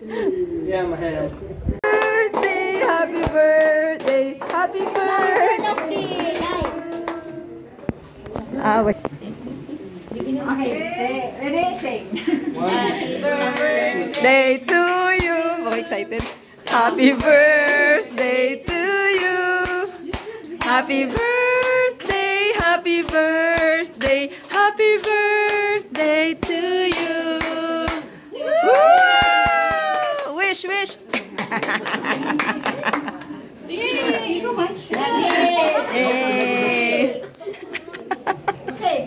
Yeah, my ham. Birthday, happy birthday, happy birthday. Wait. Okay, ready, sing. Happy birthday to you. I'm excited. Happy birthday to you. Happy birthday, happy birthday, happy birthday to you. Woo! Wish, wish. Hey. Okay,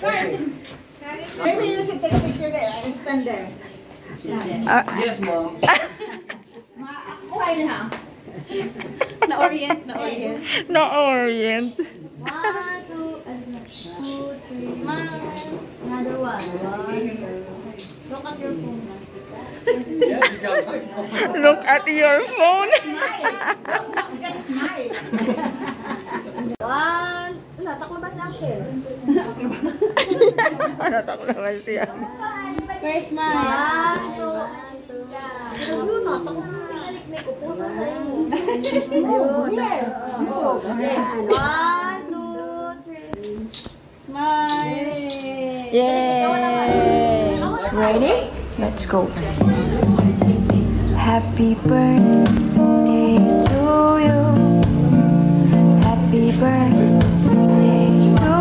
maybe you should take a picture there and stand there. Yes, Mom. Kuhay na. Na-orient. Na-orient. 1, 2, 3, smile. Another one. Look at your phone. Yeah, you got my phone. Look at your phone. Just smile. 1. Nataklo ba si Uncle? Natakot naman siya. First smile. 1, 2. Pero nataklo na tinalik na ko. Puto tayo. Here. Okay. 1, 2, 3. Smile. Yay! Ready? Let's go. Happy birthday to you. Happy birthday to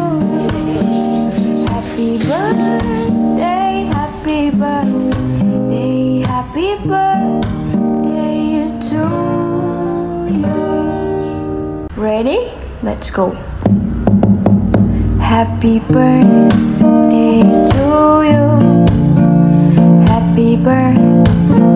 you. Happy birthday, happy birthday, happy birthday to you. Ready? Let's go. Happy birthday to you. Happy birthday